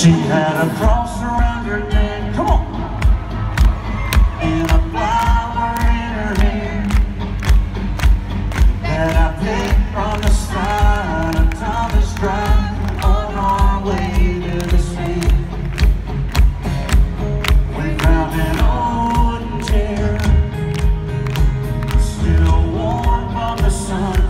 She had a cross around her neck, come on, and a flower in her hand that I picked from the side of Thomas Drive on our way to the sea. We found an old wooden chair, still warm from the sun.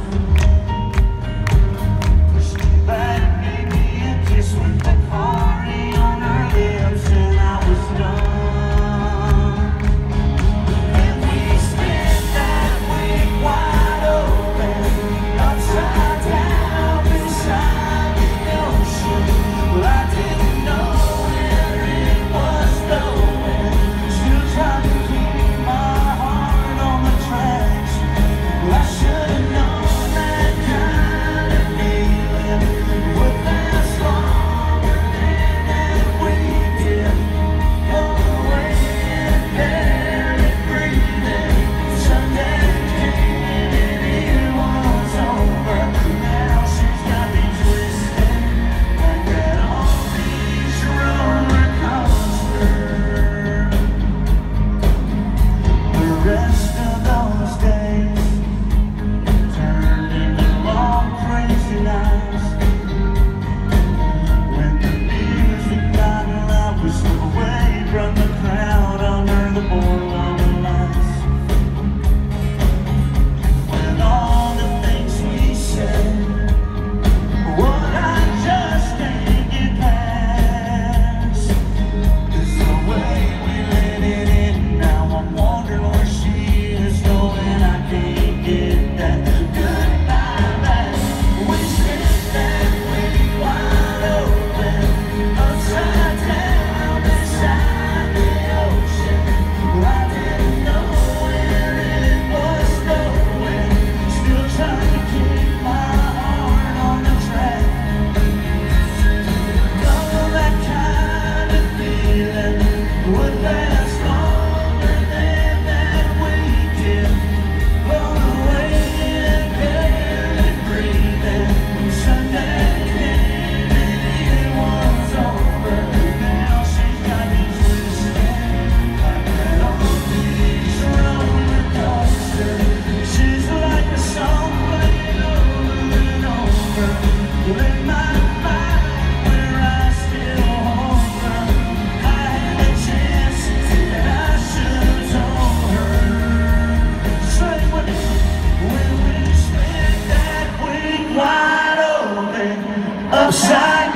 Upside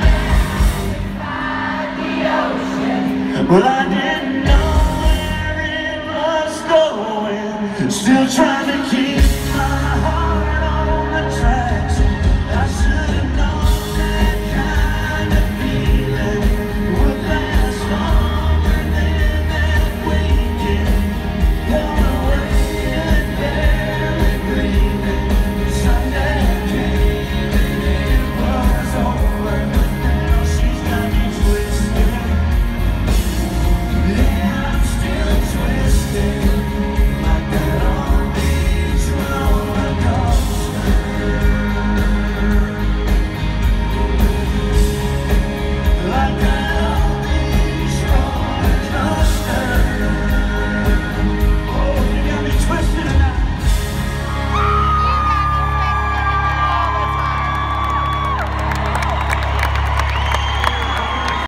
by the ocean. Well, I didn't know where it was going, still trying to keep